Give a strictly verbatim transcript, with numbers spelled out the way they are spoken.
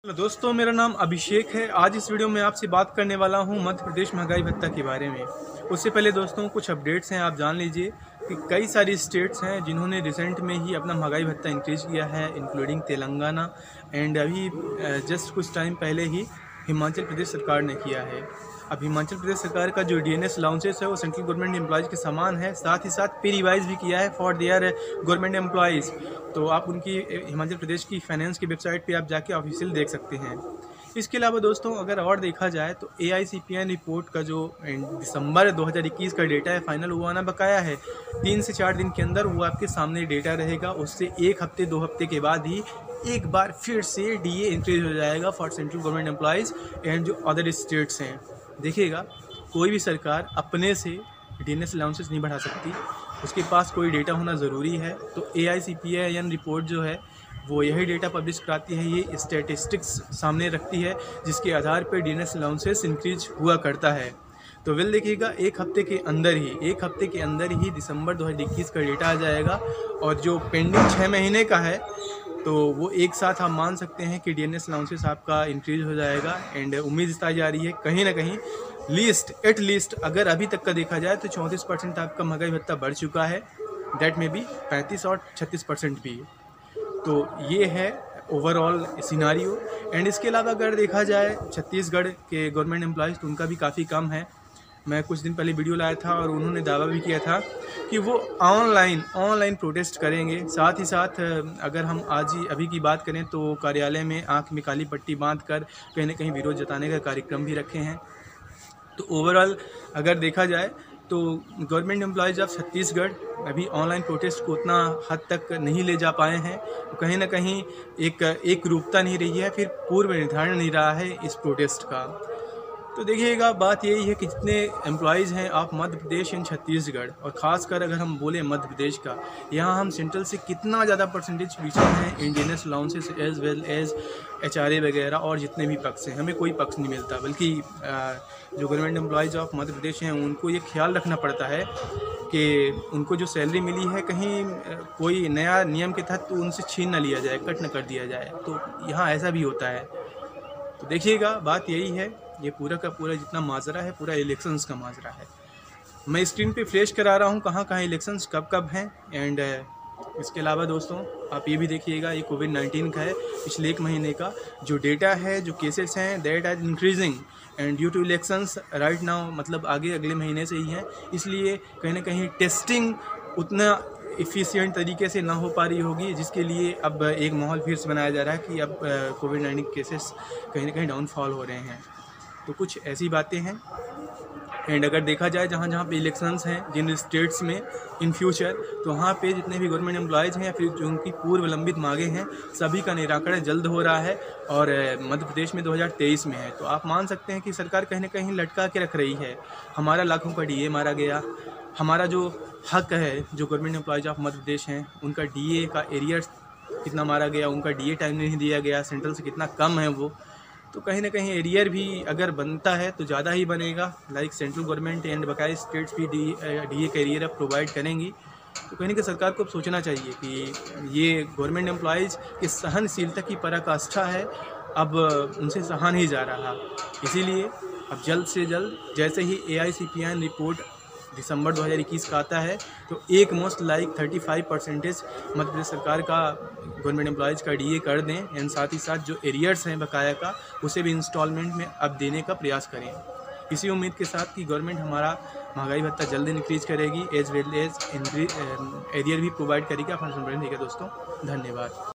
Hello दोस्तों, मेरा नाम अभिषेक है। आज इस वीडियो में आपसे बात करने वाला हूं मध्य प्रदेश महंगाई भत्ता के बारे में। उससे पहले दोस्तों कुछ अपडेट्स हैं, आप जान लीजिए कि कई सारी स्टेट्स हैं जिन्होंने रिसेंट में ही अपना महंगाई भत्ता इंक्रीज किया है, इंक्लूडिंग तेलंगाना एंड अभी जस्ट कुछ टाइम पहले ही हिमाचल प्रदेश सरकार ने किया है। अब हिमाचल प्रदेश सरकार का जो डी एन एस अलाउंसेस है वो सेंट्रल गवर्नमेंट एम्प्लॉयज़ के समान है, साथ ही साथ पे रिवाइज भी किया है फॉर देयर गवर्नमेंट एम्प्लॉयज़। तो आप उनकी हिमाचल प्रदेश की फाइनेंस की वेबसाइट पे आप जाके ऑफिशियल देख सकते हैं। इसके अलावा दोस्तों अगर और देखा जाए तो A I C P N report का जो दिसंबर दो हज़ार इक्कीस का डेटा है फाइनल वो आना बकाया है। तीन से चार दिन के अंदर वो आपके सामने डेटा रहेगा। उससे एक हफ्ते दो हफ्ते के बाद ही एक बार फिर से डी ए इंक्रीज हो जाएगा for central government employees and जो अदर स्टेट्स हैं। देखिएगा, कोई भी सरकार अपने से डी एन एस अलाउंसेस नहीं बढ़ा सकती, उसके पास कोई डेटा होना ज़रूरी है। तो A I C P N report जो है वो यही डेटा पब्लिश कराती है, ये स्टैटिस्टिक्स सामने रखती है जिसके आधार पर D N S allowances increase हुआ करता है। तो वेल देखिएगा, एक हफ्ते के अंदर ही एक हफ्ते के अंदर ही दिसंबर दो हज़ार इक्कीस का डेटा आ जाएगा और जो पेंडिंग छः महीने का है तो वो एक साथ आप मान सकते हैं कि डी एन एस अलाउंसेस आपका इंक्रीज हो जाएगा। एंड उम्मीद जताई जा रही है कहीं ना कहीं लीस्ट एट लीस्ट अगर अभी तक का देखा जाए तो चौंतीस परसेंट आपका महंगाई भत्ता बढ़ चुका है, डेट में भी पैंतीस और छत्तीस परसेंट भी। तो ये है ओवरऑल सिनारियो। एंड इसके अलावा अगर देखा जाए छत्तीसगढ़ के गवर्नमेंट एम्प्लॉयज़ तो उनका भी काफ़ी कम है। मैं कुछ दिन पहले वीडियो लाया था और उन्होंने दावा भी किया था कि वो ऑनलाइन ऑनलाइन प्रोटेस्ट करेंगे। साथ ही साथ अगर हम आज ही अभी की बात करें तो कार्यालय में आंख में काली पट्टी बांधकर कहीं ना कहीं विरोध जताने का कार्यक्रम भी रखे हैं। तो ओवरऑल अगर देखा जाए तो गवर्नमेंट एम्प्लॉयज़ ऑफ छत्तीसगढ़ अभी ऑनलाइन प्रोटेस्ट को उतना हद तक नहीं ले जा पाए हैं। तो कहीं ना कहीं एक एक रूपता नहीं रही है, फिर पूर्व निर्धारण नहीं रहा है इस प्रोटेस्ट का। तो देखिएगा, बात यही है कि जितने एम्प्लॉयज़ हैं आप मध्य प्रदेश एंड छत्तीसगढ़, और ख़ासकर अगर हम बोलें मध्य प्रदेश का, यहाँ हम सेंट्रल से कितना ज़्यादा परसेंटेज पीछे हैं इन D N S allowances as well as H R A वगैरह और जितने भी पक्ष हैं, हमें कोई पक्ष नहीं मिलता। बल्कि जो government employees of Madhya Pradesh हैं उनको ये ख्याल रखना पड़ता है कि उनको जो सैलरी मिली है कहीं कोई नया नियम के तहत तो उनसे छीन न लिया जाए, कट न कर दिया जाए। तो यहाँ ऐसा भी होता है। तो देखिएगा, बात यही है, ये पूरा का पूरा जितना माजरा है पूरा इलेक्शंस का माजरा है। मैं स्क्रीन पे फ्लैश करा रहा हूँ कहाँ कहाँ इलेक्शंस कब कब हैं। एंड इसके अलावा दोस्तों आप ये भी देखिएगा, ये कोविड नाइन्टीन का है, पिछले एक महीने का जो डेटा है, जो केसेस हैं that are increasing and due to elections right now, मतलब आगे अगले महीने से ही हैं। इसलिए कहीं ना कहीं टेस्टिंग उतना इफ़िशियंट तरीके से ना हो पा रही होगी, जिसके लिए अब एक माहौल फिर से बनाया जा रहा है कि अब कोविड नाइन्टीन केसेस कहीं ना कहीं डाउनफॉल हो रहे हैं। तो कुछ ऐसी बातें हैं। एंड अगर देखा जाए जहाँ जहाँ पे इलेक्शंस हैं जिन स्टेट्स में इन फ्यूचर, तो वहाँ पे जितने भी गवर्नमेंट एम्प्लॉयज़ हैं या फिर जो उनकी पूर्व लंबित मांगें हैं सभी का निराकरण जल्द हो रहा है और मध्य प्रदेश में दो हज़ार तेईस में है। तो आप मान सकते हैं कि सरकार कहीं ना कहीं लटका के रख रही है। हमारा लाखों का डी ए मारा गया, हमारा जो हक है, जो government employees of Madhya Pradesh हैं उनका डी ए का एरियर्स कितना मारा गया, उनका डी ए टाइम नहीं दिया गया, सेंट्रल से कितना कम है वो। तो कहीं ना कहीं एरियर भी अगर बनता है तो ज़्यादा ही बनेगा, लाइक सेंट्रल गवर्नमेंट एंड बकाया स्टेट्स भी डी डी ए का एरियर अब प्रोवाइड करेंगी। तो कहीं ना कहीं सरकार को अब सोचना चाहिए कि ये गवर्नमेंट एम्प्लॉयज़ की सहनशीलता की पराकाष्ठा है, अब उनसे सहा नहीं जा रहा। इसीलिए अब जल्द से जल्द जैसे ही A I C P N report दिसंबर दो हज़ार इक्कीस का आता है तो एक मोस्ट लाइक पैंतीस परसेंटेज मध्य प्रदेश सरकार का गवर्नमेंट एम्प्लॉयज़ का डी ए कर दें एंड साथ ही साथ जो एरियर्स हैं बकाया का उसे भी इंस्टॉलमेंट में अब देने का प्रयास करें। इसी उम्मीद के साथ कि गवर्नमेंट हमारा महंगाई भत्ता जल्द इंक्रीज करेगी एज वेल एज एरियर भी प्रोवाइड करेगी। अपना सुन रहे हैं, ठीक है दोस्तों, धन्यवाद।